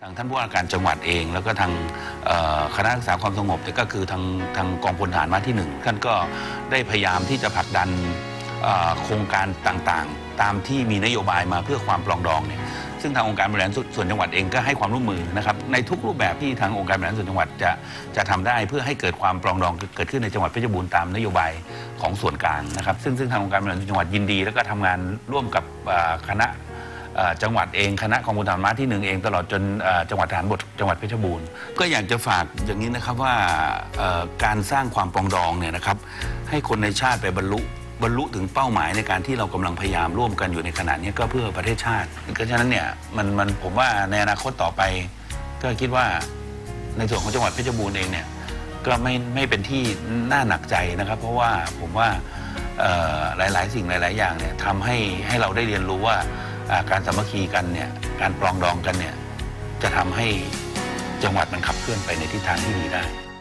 ทางท่านผู้ว่าการจังหวัดเองแล้วก็ทางคณะรักษาความสงบก็คือทางกองพลทหารม้าที่1ท่านก็ได้พยายามที่จะผลักดันโครงการต่างๆตามที่มีนโยบายมาเพื่อความปรองดองเนี่ยซึ่งทางองค์การบริหารส่วนจังหวัดเองก็ให้ความร่วมมือนะครับในทุกรูปแบบที่ทางองค์การบริหารส่วนจังหวัดจะทำได้เพื่อให้เกิดความปรองดองเกิดขึ้นในจังหวัดเพชรบูรณ์ตามนโยบายของส่วนกลางนะครับซึ่งทางองค์การบริหารส่วนจังหวัดยินดีแล้วก็ทำงานร่วมกับคณะจังหวัดเองคณะกองพลทหารม้าที่1เองตลอดจนจังหวัดทหารบกจังหวัดเพชรบูรณ์ก็อยากจะฝากอย่างนี้นะครับว่าการสร้างความปรองดองเนี่ยนะครับให้คนในชาติไปบรรลุถึงเป้าหมายในการที่เรากำลังพยายามร่วมกันอยู่ในขณะนี้ก็เพื่อประเทศชาติเพราะฉะนั้นเนี่ยมันผมว่าในอนาคตต่อไปก็คิดว่าในส่วนของจังหวัดเพชรบูรณ์เองเนี่ยก็ไม่เป็นที่น่าหนักใจนะครับเพราะว่าผมว่าหลายๆสิ่งหลายๆอย่างเนี่ยทำให้เราได้เรียนรู้ว่าการสามัคคีกันเนี่ยการปรองดองกันเนี่ยจะทำให้จังหวัดมันขับเคลื่อนไปในทิศทางที่ดีได้